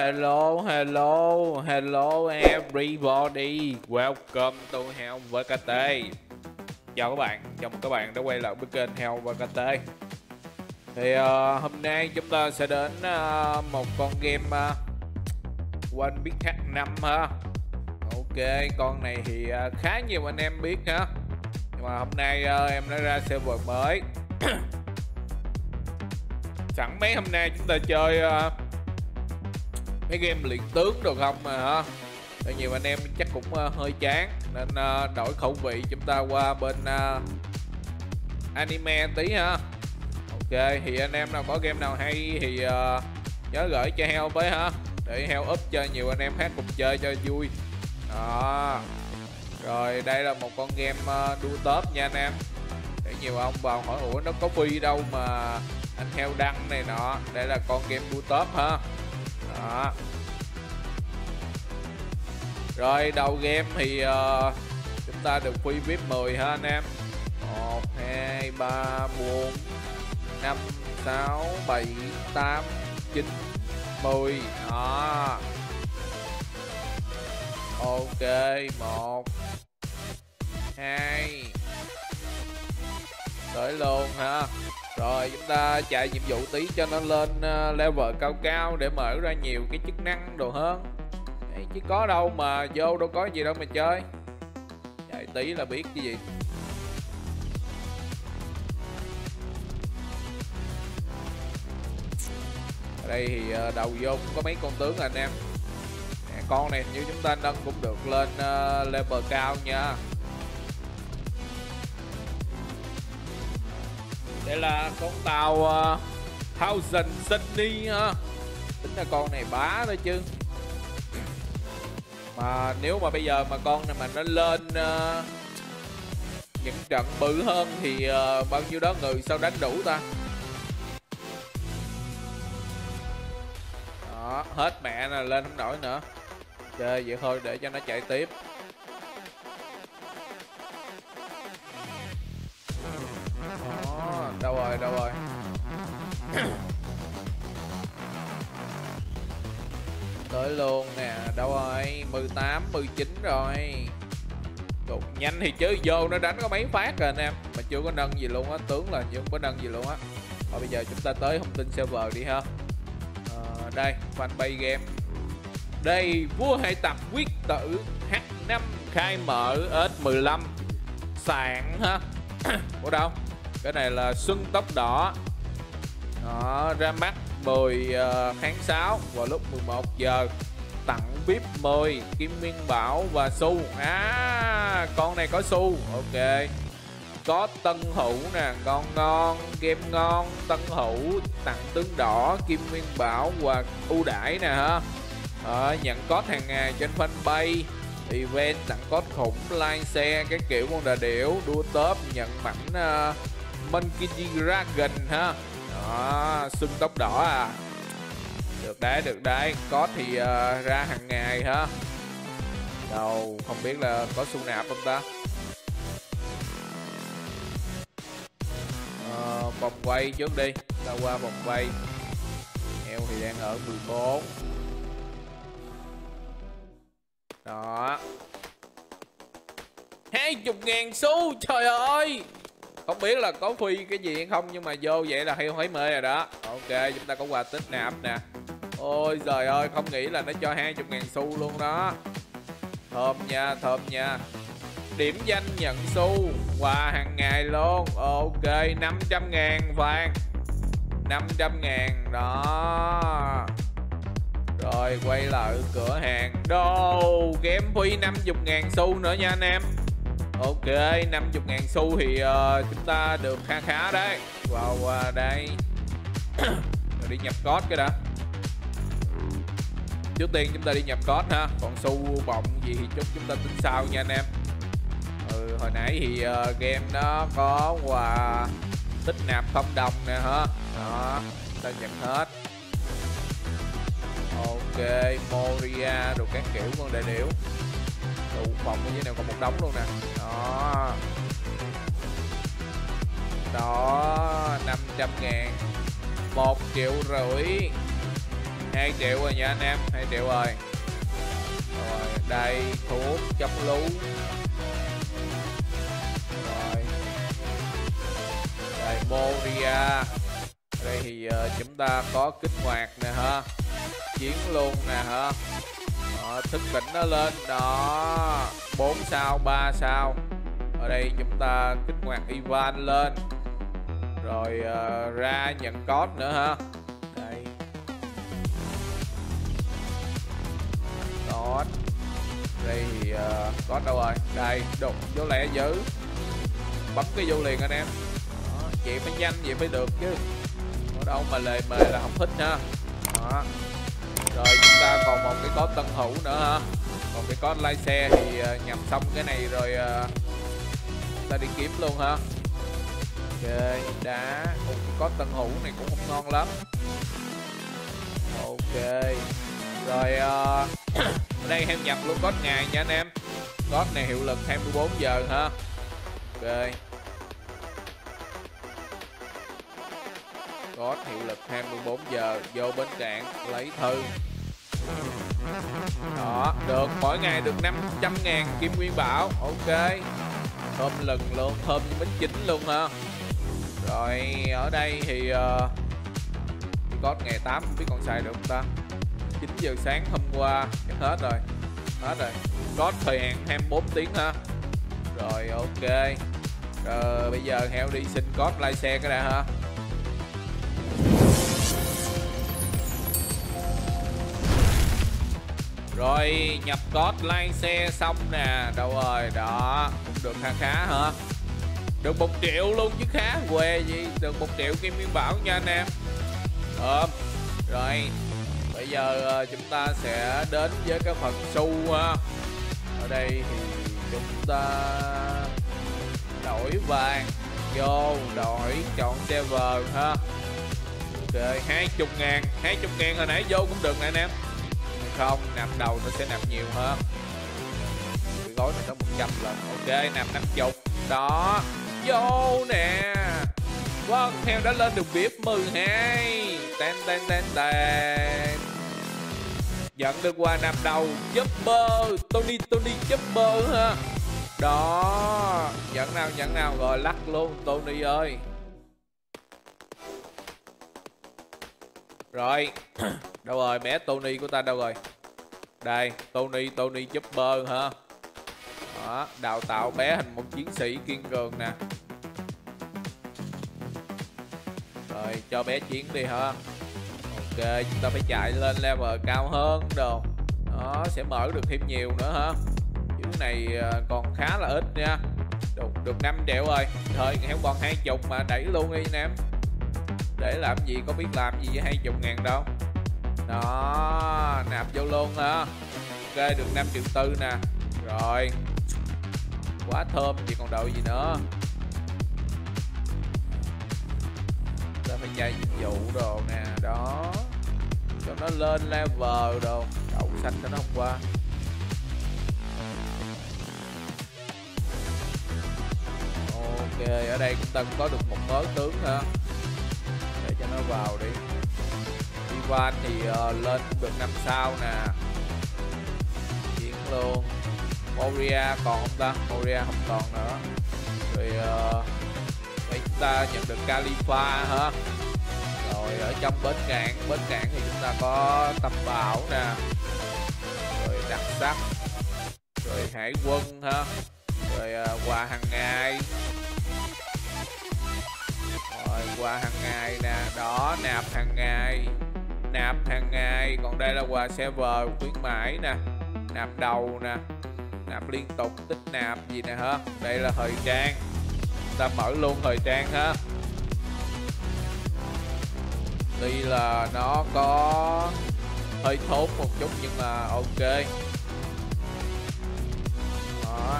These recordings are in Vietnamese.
hello everybody. Welcome to Heo VKT. Chào các bạn, chào mừng các bạn đã quay lại với kênh Heo VKT. Thì hôm nay chúng ta sẽ đến một con game One Piece H5 ha. Ok, con này thì khá nhiều anh em biết ha. Nhưng mà hôm nay em đã ra server mới. Sẵn mấy hôm nay chúng ta chơi mấy game luyện tướng được không mà hả? Tại nhiều anh em chắc cũng hơi chán nên đổi khẩu vị chúng ta qua bên anime tí ha. Ok, thì anh em nào có game nào hay thì nhớ gửi cho Heo với ha, để Heo up cho nhiều anh em khác cùng chơi cho vui. Đó. Rồi đây là một con game đua top nha anh em. Để nhiều ông vào hỏi ủa nó có free đâu mà anh Heo đăng này nọ. Đây là con game đua top ha. Đó. Rồi đầu game thì chúng ta được free VIP 10 ha anh em. 1, 2, 3, 4, 5, 6, 7, 8, 9, 10. Đó. Ok, 1, 2, tới luôn ha. Rồi chúng ta chạy nhiệm vụ tí cho nó lên level cao cao để mở ra nhiều cái chức năng đồ hơn. Đấy, chứ có đâu mà vô đâu có gì đâu mà chơi. Chạy tí là biết cái gì. Ở đây thì đầu vô cũng có mấy con tướng anh em. Con này như chúng ta nâng cũng được lên level cao nha. Đây là con tàu Thousand Sunny ha. Tính là con này bá đó chứ. Mà nếu mà bây giờ mà con này mà nó lên những trận bự hơn thì bao nhiêu đó người sao đánh đủ ta. Đó, hết mẹ nè, lên không nổi nữa. Chơi vậy thôi để cho nó chạy tiếp. Đó, đâu rồi. Tới luôn nè, đâu rồi, 18, 19 rồi. Đụng nhanh thì chứ vô nó đánh có mấy phát rồi anh em. Mà chưa có nâng gì luôn á, tướng là chưa có nâng gì luôn á. Rồi bây giờ chúng ta tới thông tin server đi ha. Đây, fanpage game. Đây, vua hải tặc quyết tử H5 khai mở S15 sạn ha. Ở đâu? Cái này là Xuân Tóc Đỏ. Đó, ra mắt 10 tháng 6 vào lúc 11 giờ. Tặng VIP 10 Kim Nguyên Bảo và Su. Con này có Su. Ok. Có Tân Hữu nè, ngon, game ngon, Tân Hữu, tặng tướng đỏ, Kim Nguyên Bảo và ưu đãi nè ha. Nhận code hàng ngày trên fanpage, event tặng code khủng, like xe cái kiểu con đà điểu, đua top, nhận mảnh Monkey Dragon ha. Đó, Xuân Tóc Đỏ à. Được đấy, code thì ra hàng ngày ha. Đâu, không biết là có xu nạp không ta. Vòng quay trước đi, ta qua vòng quay. Heo thì đang ở 14. Đó, 20.000 xu, trời ơi. Không biết là có free cái gì hay không, nhưng mà vô vậy là Heo thấy mê rồi đó. Ok, chúng ta có quà tích nạp nè. Ôi trời ơi, không nghĩ là nó cho 20.000 xu luôn đó. Thơm nha. Điểm danh nhận xu, quà hàng ngày luôn. Ok, 500.000 vàng, 500.000 đó. Rồi quay lại cửa hàng. Đồ game free 50.000 xu nữa nha anh em. Ok, 50.000 xu thì chúng ta được khá đấy. Vào đây. Rồi đi nhập code cái đã. Trước tiên chúng ta đi nhập code ha. Còn xu bọng gì thì chúng ta tính sau nha anh em. Hồi nãy thì game nó có quà tích nạp 0 đồng nè ha. Đó, ta nhận hết. Ok, Moria đồ các kiểu con đại điểu. Đủ phòng như thế nào còn một đống luôn nè. Đó, 500.000, 1,5 triệu. 2 triệu rồi nha anh em, 2 triệu rồi. Rồi đây thuốc chống lú. Rồi đây Moria. Đây thì chúng ta có kích hoạt nè ha, chiến luôn nè ha. Đó, thức tỉnh nó lên đó, 4 sao 3 sao. Ở đây chúng ta kích hoạt Ivan lên. Rồi ra nhận code nữa ha. Đây code. Đây thì code đâu rồi? Đây đụng vô lẹ dữ. Bấm cái vô liền anh em. Đó, vậy phải nhanh, vậy phải được chứ. Ở đâu mà lề mề là không thích ha. Đó. Rồi chúng ta còn một cái code tân hữu nữa ha. Còn cái code lái xe thì nhập xong cái này rồi ta đi kiếm luôn ha. Ok, đá. Cái code tân hữu này cũng không ngon lắm. Ok. Rồi ở đây em nhập luôn code ngày nha anh em. Code này hiệu lực 24 giờ ha. Ok. Code hiệu lực 24 giờ, vô bến cảng lấy thư. Đó, được, mỗi ngày được 500.000 kim nguyên bảo. Ok. Thơm lừng luôn, thơm như bánh chín luôn ha. Rồi ở đây thì code ngày 8 không biết còn xài được không ta. 9 giờ sáng hôm qua chắc hết rồi. Hết rồi. Code thời hạn 24 tiếng ha. Rồi ok. Rồi bây giờ heo đi xin code lai xe cái đã ha. Rồi nhập code lai xe xong nè. Đâu rồi, đó cũng được khá khá hả. Được 1 triệu luôn chứ khá quê gì. Được 1 triệu kim nguyên bảo nha anh em. Rồi bây giờ chúng ta sẽ đến với cái phần xu ha. Ở đây thì chúng ta đổi vàng vô, đổi chọn server ha. Ok, 20.000. 20.000 hồi nãy vô cũng được nè anh em. Không, nạp đầu nó sẽ nạp nhiều hơn. Cái gói này nó 100 lần. Ok, nạp 50. Đó, vô nè. Vâng, heo đã lên được VIP 12. Tên. Nhận được quà nạp đầu Chopper, Tony Chopper ha. Đó, nhận nào rồi lắc luôn Tony ơi. Rồi, đâu rồi bé Tony của ta đâu rồi? Đây, Tony Chopper ha. Đó, đào tạo bé thành một chiến sĩ kiên cường nè. Rồi, cho bé chiến đi ha. Ok, chúng ta phải chạy lên level cao hơn đồ. Đó, sẽ mở được thêm nhiều nữa ha. Chứ này còn khá là ít nha. Được 5 triệu rồi. Thôi, héo còn 20 mà đẩy luôn đi anh em. Để làm gì, có biết làm gì với 20.000 đâu. Đó, nạp vô luôn ha. Ok, được 5 triệu tư nè. Rồi, quá thơm, chỉ còn đợi gì nữa. Ta phải chạy dịch vụ đồ nè. Đó, cho nó lên level đồ. Đậu xanh cho nó không qua. Ok, ở đây chúng ta cũng có được một mớ tướng ha. Để cho nó vào đi. Ivan thì lên cũng được 5 sao nè. Chiến luôn. Moria còn không ta? Moria không còn nữa. Rồi đây chúng ta nhận được Khalifa ha. Rồi ở trong bến cảng thì chúng ta có Tâm Bảo nè. Rồi đặc sắc. Rồi hải quân ha. Rồi quà hàng ngày. Rồi quà hàng ngày nè. Đó, nạp hàng ngày. Còn đây là quà server khuyến mãi nè. Nạp đầu nè. Nạp liên tục, tích nạp gì nè ha. Đây là thời trang. Ta mở luôn thời trang ha. Tuy là nó có hơi thốn một chút nhưng mà ok. Đó.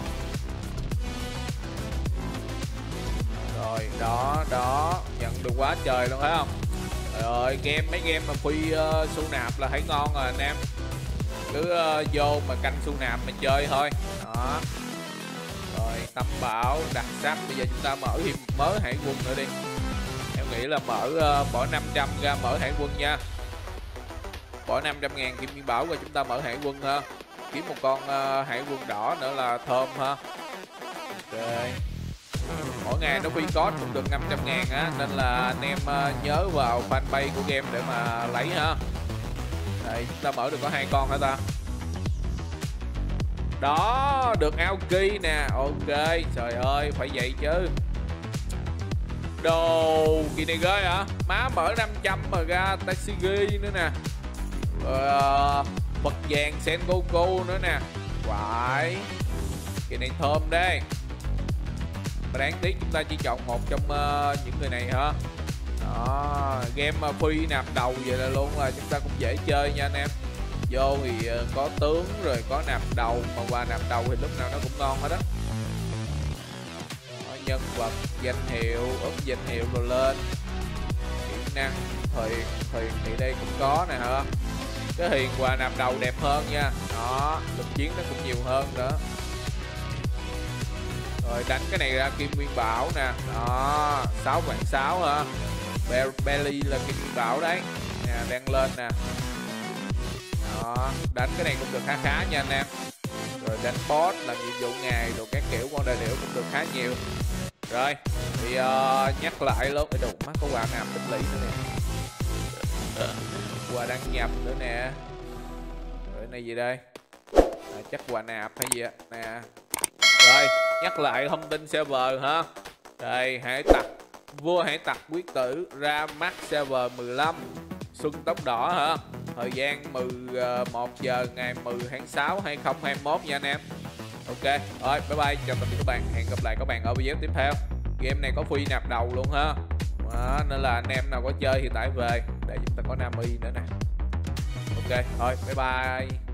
Rồi, đó, nhận được quá trời luôn thấy không? Trời ơi, mấy game mà phi su nạp là thấy ngon rồi anh em. Cứ vô mà canh su nạp mà chơi thôi. Đó. Rồi, Tâm Bảo, đặc sắc. Bây giờ chúng ta mở thêm mớ hải quân nữa đi. Em nghĩ là bỏ 500 ra mở hải quân nha. bỏ 500.000 kim nguyên bảo và chúng ta mở hải quân ha, kiếm một con hải quân đỏ nữa là thơm ha. Ok, mỗi ngày nó free code cũng được 500.000 á, nên là anh em nhớ vào fanpage của game để mà lấy ha. Đây, chúng ta mở được có 2 con hả ta? Đó, được Aoki nè. Ok, trời ơi, phải vậy chứ. Đồ, kỳ này ghê hả? Má mở 500 mà ra Tatsigi nữa nè. Bật vàng Sengoku nữa nè. Phải. Kỳ này thơm đấy. Mà đáng tiếc chúng ta chỉ chọn một trong những người này hả? Đó, game free nạp đầu vậy là luôn là chúng ta cũng dễ chơi nha anh em. Vô thì có tướng rồi có nạp đầu, mà qua nạp đầu thì lúc nào nó cũng ngon hết đó. Nhân vật, danh hiệu, úp danh hiệu rồi lên. Kỹ năng, thuyền thì đây cũng có nè hả? Cái huyền quà nạp đầu đẹp hơn nha. Đó, lực chiến nó cũng nhiều hơn nữa. Rồi đánh cái này ra kim nguyên bảo nè. Đó, 6.600.000 hả? Belly là kim nguyên bảo đấy. Nè, đang lên nè. Đó, đánh cái này cũng được khá khá nha anh em. Rồi đánh boss, làm nhiệm vụ ngày, rồi các kiểu con đại điểu cũng được khá nhiều. Rồi, thì nhắc lại luôn. Ê đụng mắt có quà nạp tích lũy nữa nè. Quà đăng nhập nữa nè. Rồi này gì đây? Chắc quà nạp hay gì á nè. Rồi, nhắc lại thông tin server ha. Đây, hải tặc, vua hải tặc quyết tử ra mắt server 15 Xuân Tóc Đỏ hả? Thời gian 11 giờ ngày 10 tháng 6 2021 nha anh em. Ok, rồi bye bye, chào tạm biệt các bạn. Hẹn gặp lại các bạn ở video tiếp theo. Game này có free nạp đầu luôn ha. Đó, nên là anh em nào có chơi thì tải về để chúng ta có Nami nữa nè. Ok, thôi bye bye.